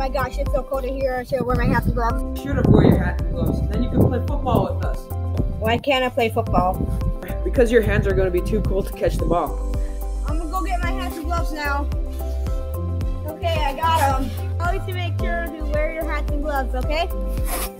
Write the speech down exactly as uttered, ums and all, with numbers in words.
my gosh, it's so cold in here. I should wear my hat and gloves. You should have worn your hat and gloves. Then you can play football with us. Why can't I play football? Because your hands are going to be too cool to catch the ball. I'm gonna go get my hat and gloves now. Okay, I got them. Always to make sure to wear your hats and gloves, okay?